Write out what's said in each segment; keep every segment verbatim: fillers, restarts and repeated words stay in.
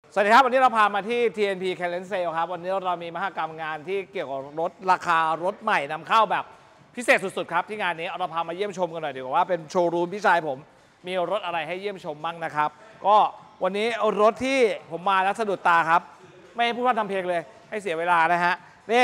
สวัสดีครับวันนี้เราพามาที่ ที เอ็น พี Clearance Sale ครับวันนี้เรามีมหกรรมงานที่เกี่ยวกับรถราคารถใหม่นำเข้าแบบพิเศษสุดๆครับที่งานนี้เราพามาเยี่ยมชมกันหน่อยดีกว่าว่าเป็นโชว์รูมพี่ชายผมมีรถอะไรให้เยี่ยมชมบ้างนะครับก็วันนี้เอารถที่ผมมาแล้วสะดุดตาครับไม่ให้พูดว่าทำเพลงเลยให้เสียเวลานะฮะนี่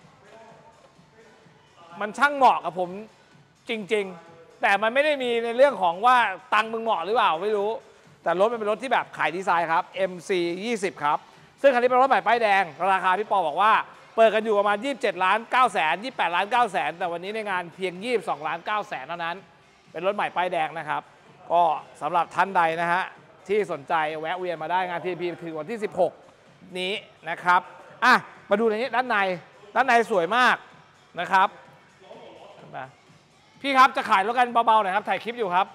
มันช่างเหมาะกับผมจริงๆแต่มันไม่ได้มีในเรื่องของว่าตังมึงเหมาะหรือเปล่าไม่รู้แต่รถมันเป็นรถที่แบบขายดีไซน์ครับ เอ็ม ซี ยี่สิบ ครับซึ่งคันนี้เป็นรถใหม่ป้ายแดงราคาพี่ปอบอกว่าเปิดกันอยู่ประมาณยี่สิบเจ็ดล้านเก้าแสนยี่สิบแปดล้านเก้าแสนแต่วันนี้ในงานเพียงยี่สิบสองล้านเก้าแสนเท่านั้นเป็นรถใหม่ป้ายแดงนะครับก็สำหรับท่านใดนะฮะที่สนใจแวะเวียนมาได้งาน ที เอ็น พี ถึงวันที่สิบหกนี้นะครับอ่ะมาดูในนี้ด้านในด้านในสวยมากนะครับพี่ครับจะขายรถกันเบาๆหน่อยครับถ่ายคลิปอยู่ครับ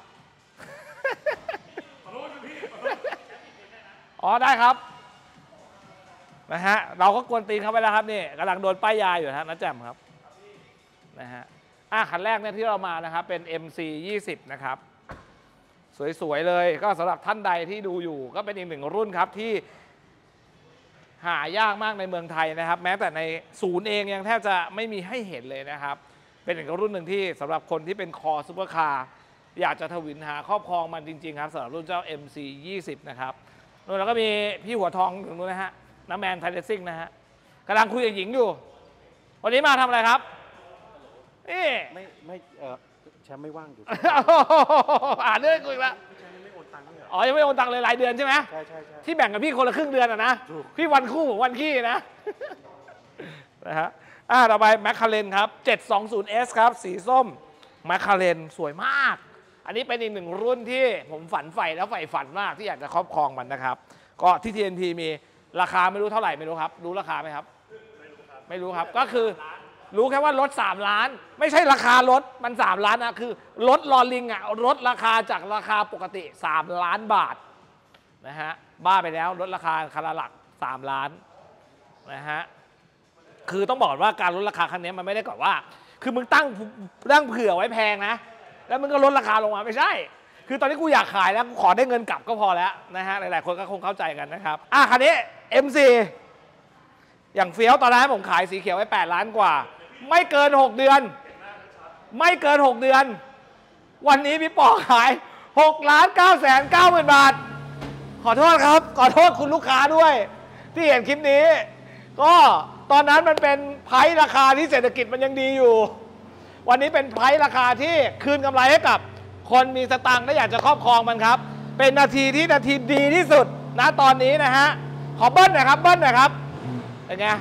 อ๋อได้ครับนะฮะเราก็กวนตีนเขาไปแล้วครับนี่กำลังโดนป้ายยาอยู่นะนัดแจ่มครับนะฮะอ่ะคันแรกเนี่ยที่เรามานะครับเป็น เอ็ม ซี ยี่สิบ นะครับสวยๆเลยก็สำหรับท่านใดที่ดูอยู่ก็เป็นอีกหนึ่งรุ่นครับที่หายากมากในเมืองไทยนะครับแม้แต่ในศูนย์เองยังแทบจะไม่มีให้เห็นเลยนะครับเป็นอีกรุ่นหนึ่งที่สำหรับคนที่เป็นคอซุปเปอร์คาร์อยากจะทวินหาครอบครองมันจริงๆครับสำหรับรุ่นเจ้า เอ็ม ซี ยี่สิบ นะครับนู่นแล้วก็มีพี่หัวทองถึงนู้นนะฮะน้ำแมนไทเลซิ่งนะฮะกำลังคุยกับหญิงอยู่วันนี้มาทำอะไรครับนี่ไม่ไม่เออแชมป์ไม่ว่างอยู่อ่านเรื่องคุยละอ๋อยังไม่โอนตังค์เลยรายเดือนใช่ไหมใช่ใช่ใช่ที่แบ่งกับพี่คนละครึ่งเดือนอ่ะนะพี่วันคู่ผมวันขี้นะนะฮะอ่าต่อไปแมคคาเรนครับเจ็ดสองศูนย์ เอส ครับสีส้มแมคคาเรนสวยมากอันนี้เป็นอีกหนึ่งรุ่นที่ผมฝันใฝ่แล้วใฝ่ฝันมากที่อยากจะครอบครองมันนะครับก็ที่ ที เอ็น พี มีราคาไม่รู้เท่าไหร่ไม่รู้ครับรู้ราคาไหมครับไม่รู้ครับก็คือรู้แค่ว่ารถสามล้านไม่ใช่ราคารถมันสามล้านนะคือรถลอลิงอ่ะลดราคาจากราคาปกติสามล้านบาทนะฮะบ้าไปแล้วลดราคาคันละหลักสามล้านนะฮะคือต้องบอกว่าการลดราคาครั้งนี้มันไม่ได้ก่อนว่าคือมึงตั้งตั้งเผื่อไว้แพงนะแล้วมึงก็ลดราคาลงมาไม่ใช่คือตอนนี้กูอยากขายแล้วกูขอได้เงินกลับก็พอแล้วนะฮะหลายๆคนก็คงเข้าใจกันนะครับอ่ะคันนี้ เอ็ม ซี อย่างเฟี้ยวตอนนั้นผมขายสีเขียวไว้แปดล้านกว่าไม่เกินหกเดือนไม่เกินหกเดือนวันนี้พี่ปอขายหกล้านเก้าแสนเก้าหมื่นบาทขอโทษครับขอโทษคุณลูกค้าด้วยที่เห็นคลิปนี้ก็ตอนนั้นมันเป็นไพรส์ราคาที่เศรษฐกิจมันยังดีอยู่วันนี้เป็นไพรส์ราคาที่คืนกำไรให้กับคนมีสตังค์และอยากจะครอบครองมันครับเป็นนาทีที่นาทีดีที่สุดนะตอนนี้นะฮะขอเบิ้ลหน่อยครับเบิ้ลหน่อยครับเป็นไง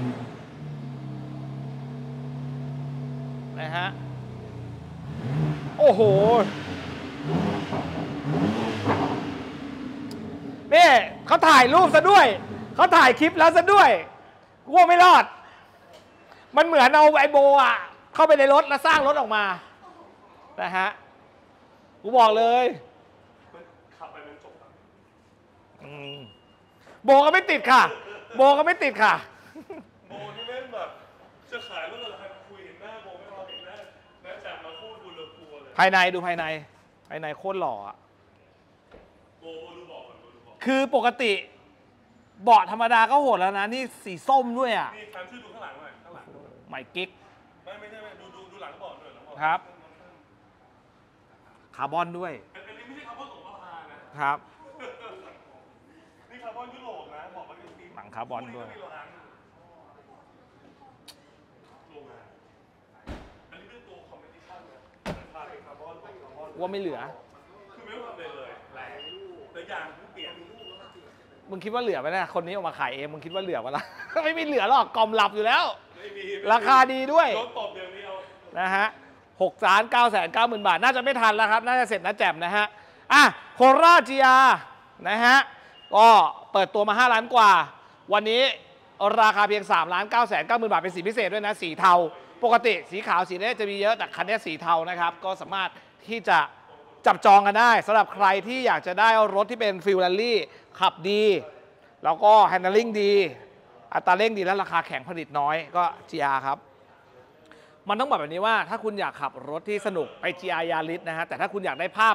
นะฮะโอ้โหนี่เขาถ่ายรูปซะด้วยเขาถ่ายคลิปแล้วซะด้วยกูว่าไม่รอดมันเหมือนเอาไอโบอ่ะเข้าไปในรถแล้วสร้างรถออกมานะฮะกูบอกเลยขับไปมันจบโบก็ไม่ติดค่ะโบก็ไม่ติดค่ะโบนี่แม่งแบบจะขายรถอะไรคุยเห็นหน้าโบไม่พอเห็นหน้าแม่จับมาพูดดูเลือกลัวเลยภายในดูภายในภายในโคตรหล่ออ่ะโบดูบอกก่อนดูบอกคือปกติเบาะธรรมดาก็โหดแล้วนะนี่สีส้มด้วยอ่ะนี่แฟนชื่อดูข้างหลังหน่อยข้างหลังใหม่กิ๊กไม่ไม่ใช่ไม่ดูดูดูหลังเบาะด้วยหลังเบาะครับคาร์บอนด้วยอันนี้ไม่ใช่คาร์บอนของราคานะครับนี่คาร์บอนยุโรปนะบอกว่าเป็นหนังคาร์บอนด้วยว่าไม่เหลือคือไม่ทำเลยเลยแรงแต่ยางเปลี่ยนมึงคิดว่าเหลือไหมนะคนนี้ออกมาขายเองมึงคิดว่าเหลือปะล่ะไม่มีเหลือหรอกกล่อมหลับอยู่แล้วราคาดีด้วยรถตบเดี๋ยวนี้เอานะฮะหกล้านเก้าแสนเก้าหมื่นบาทน่าจะไม่ทันแล้วครับน่าจะเสร็จนะแจ่มนะฮะอ่ะโคราช จี อาร์ นะฮะก็เปิดตัวมาห้าล้านกว่าวันนี้ราคาเพียงสามล้านเก้าแสนเก้าหมื่นบาทเป็นสีพิเศษด้วยนะสีเทาปกติสีขาวสีนี้จะมีเยอะแต่คันนี้สีเทานะครับก็สามารถที่จะจับจองกันได้สำหรับใครที่อยากจะได้รถที่เป็นฟิลแรลลี่ขับดีแล้วก็แฮนด์ลิ่งดีอัตราเร่งดีและราคาแข็งผลิตน้อยก็ จี อาร์ ครับมันต้องบอกแบบนี้ว่าถ้าคุณอยากขับรถที่สนุกไป จี อาร์ Yaris นะฮะแต่ถ้าคุณอยากได้ภาพ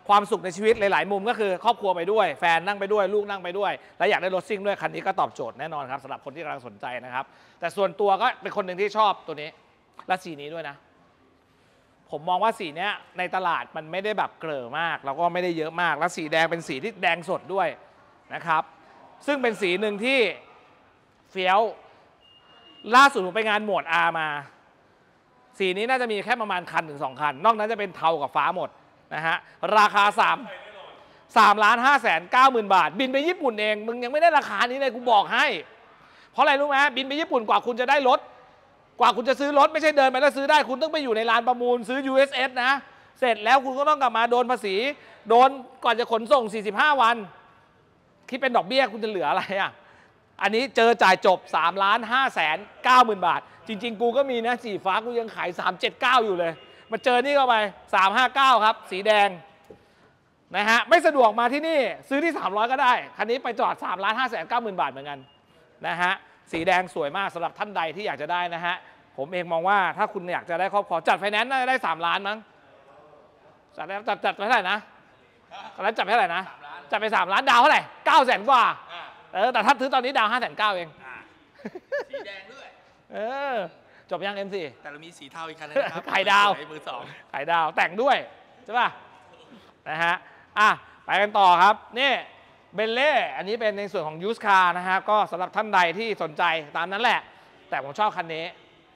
ความสุขในชีวิตหลายๆมุมก็คือครอบครัวไปด้วยแฟนนั่งไปด้วยลูกนั่งไปด้วยและอยากได้รถซิ่งด้วยคันนี้ก็ตอบโจทย์แน่นอนครับสำหรับคนที่กำลังสนใจนะครับแต่ส่วนตัวก็เป็นคนหนึ่งที่ชอบตัวนี้และสีนี้ด้วยนะผมมองว่าสีเนี้ยในตลาดมันไม่ได้แบบเกลือมากแล้วก็ไม่ได้เยอะมากและสีแดงเป็นสีที่แดงสดด้วยนะครับซึ่งเป็นสีหนึ่งที่เฟี้ยวล่าสุดผมไปงานหมวด R มาสีนี้น่าจะมีแค่ประมาณคันถึงสองคันนอกนั้นจะเป็นเทากับฟ้าหมดนะฮะราคา3 3ล้านห้าแสนเก้าหมื่นบาทบินไปญี่ปุ่นเองมึงยังไม่ได้ราคานี้เลยกูบอกให้เพราะอะไรรู้ไหมบินไปญี่ปุ่นกว่าคุณจะได้รถกว่าคุณจะซื้อรถไม่ใช่เดินไปแล้วซื้อได้คุณต้องไปอยู่ในลานประมูลซื้อ ยู เอส เอส นะเสร็จแล้วคุณก็ต้องกลับมาโดนภาษีโดนก่อนจะขนส่งสี่สิบห้าวันคิดเป็นดอกเบี้ยคุณจะเหลืออะไรอ่ะอันนี้เจอจ่ายจบ3ล้านห้าแสนเก้าหมื่นบาทจริงๆกูก็มีนะสีฟ้ากูยังขายสามเจ็ดเก้าอยู่เลยมาเจอนี่เข้าไปสามห้าเก้าครับสีแดงนะฮะไม่สะดวกมาที่นี่ซื้อที่สามร้อยก็ได้คันนี้ไปจอดสามล้านห้าแสนเก้าหมื่นบาทเหมือนกันนะฮะสีแดงสวยมากสำหรับท่านใดที่อยากจะได้นะฮะผมเองมองว่าถ้าคุณอยากจะได้ครอบครองจัดไฟแนนซ์น่าจะได้สามล้านมั้งจัดจัดจัดไปเท่าไหร่นะแล้วจัดไปเท่าไหร่นะจัดไปสามล้านดาวเท่าไหร่เก้าแสนกว่าเออแต่ถ้าซื้อตอนนี้ดาวห้าแสนเก้าเองสีแดงด้วยเออจบยัง เอ็ม ซีแต่เรามีสีเทาอีกคันนึงนะครับไข่ดาวมือสองไข่ดาวแต่งด้วยใช่ป่ะนะฮะอ่ะไปกันต่อครับนี่เบลเล่อันนี้เป็นในส่วนของยูสคาร์นะฮะก็สำหรับท่านใดที่สนใจตามนั้นแหละแต่ผมชอบคันนี้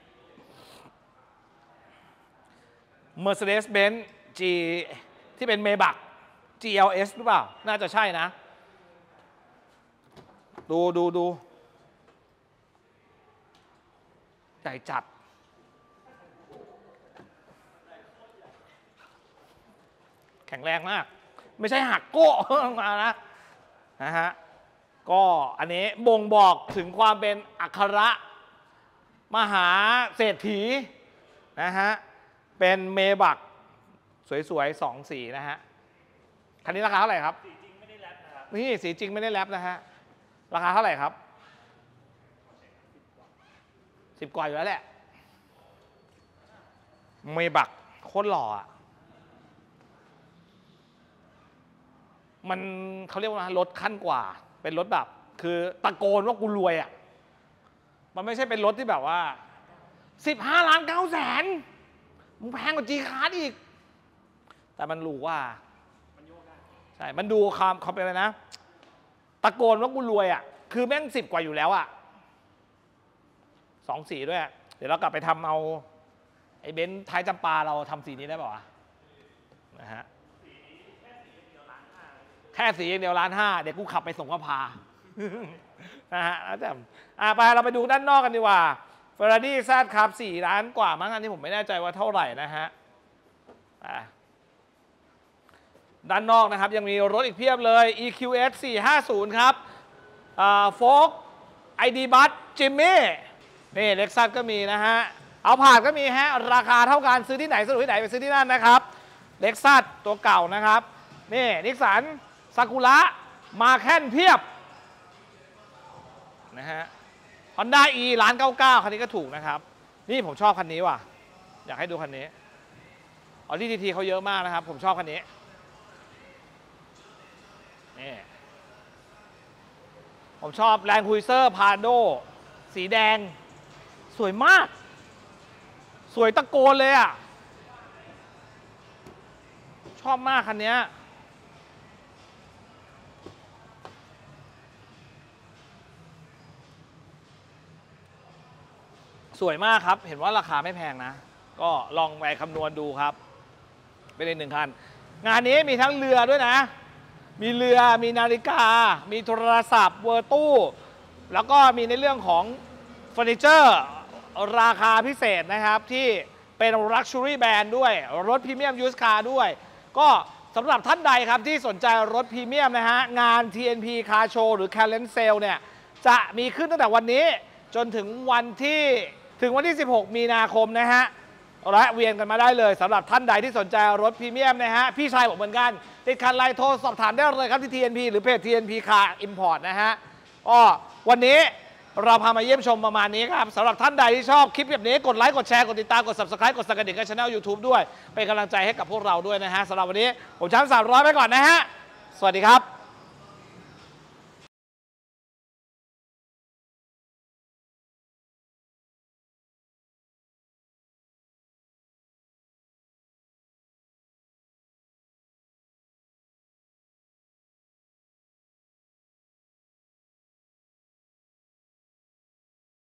Mercedes-Benz G ที่เป็น Maybach จี แอล เอส หรือเปล่าน่าจะใช่นะดูดูดูใหญ่จัดแข็งแรงมากไม่ใช่หักโก้มานะนะฮะก็อันนี้บ่งบอกถึงความเป็นอัครมหาเศรษฐีนะฮะเป็นเมบักสวยๆสองสีนะฮะคันนี้ราคาเท่าไหร่ครับสีจริงไม่ได้แรปนะครับนี่สีจริงไม่ได้แรปนะฮะราคาเท่าไหร่ครับสิบกว่าอยู่แล้วแหละเมบักโคตรหล่ออ่ะมันเขาเรียกว่ารถขั้นกว่าเป็นรถแบบคือตะโกนว่ากูรวยอ่ะมันไม่ใช่เป็นรถที่แบบว่าสิบห้าล้านเก้าแสนมึงแพงกว่าจีคาร์ดอีกแต่มันหรูว่าใช่มันดูความเขาเป็นอะไรนะตะโกนว่ากูรวยอ่ะคือแม่งสิบกว่าอยู่แล้วอ่ะสองสีด้วยเดี๋ยวเรากลับไปทำเอาไอ้เบนซ์ท้ายจำปาเราทำสีนี้ได้ป่าวะนะฮะแค่สีอย่างเดียวล้านห้าเดี๋ยวกูขับไปส่งกระพานะฮะแล้วแต่อ่ะไปเราไปดูด้านนอกกันดีกว่า Ferrari แซดครับสี่ล้านกว่ามั้งอันนี้ผมไม่แน่ใจว่าเท่าไหร่นะฮะด้านนอกนะครับยังมีรถอีกเพียบเลย อี คิว เอส สี่ห้าศูนย์ครับโฟล์ค ไอ ดี บัส จิมมี่นี่เล็กซัสก็มีนะฮะเอาผ่านก็มีฮะราคาเท่ากันซื้อที่ไหนสะดวกที่ไหนไปซื้อที่นั่นนะครับเล็กซัสตัวเก่านะครับนี่นิสสันซากุระมาแค่นเพียบนะฮะฮอนด้าอีล้านเก้าเก้าคันนี้ก็ถูกนะครับนี่ผมชอบคันนี้ว่ะอยากให้ดูคันนี้ออดี้ทีทีเขาเยอะมากนะครับผมชอบคันนี้นี่ผมชอบแลนด์ครูเซอร์พาโดสีแดงสวยมากสวยตะโกนเลยอ่ะชอบมากคันนี้สวยมากครับเห็นว่าราคาไม่แพงนะก็ลองไปคำนวณดูครับเป็นอีกหนึ่งคันงานนี้มีทั้งเรือด้วยนะมีเรือมีนาฬิกามีโทรศัพท์เวอร์ตู้แล้วก็มีในเรื่องของเฟอร์นิเจอร์ราคาพิเศษนะครับที่เป็น Luxury Brand ด้วยรถพรีเมียมยูสคาร์ด้วยก็สำหรับท่านใดครับที่สนใจรถพรีเมียมนะฮะงาน ที เอ็น พี Car Show หรือ Current Sale เนี่ยจะมีขึ้นตั้งแต่วันนี้จนถึงวันที่ถึงวันที่สิบหกมีนาคมนะฮะและเวียนกันมาได้เลยสำหรับท่านใดที่สนใจรถพรีเมียมนะฮะพี่ชายผมเหมือนกันติดคันไลน์โทรสอบถามได้เลยครับที่ ที เอ็น พี หรือเพจ ที เอ็น พี Car Import นะฮะก็วันนี้เราพามาเยี่ยมชมประมาณนี้ครับสำหรับท่านใดที่ชอบคลิปแบบนี้กดไลค์กดแชร์กดติดตามกด ซับสไครบ์ กดสั่นกระดิ่งกับช่อง ยูทูบ ด้วยเป็นกำลังใจให้กับพวกเราด้วยนะฮะสำหรับวันนี้ผมช้างสามร้อยไปก่อนนะฮะสวัสดีครับ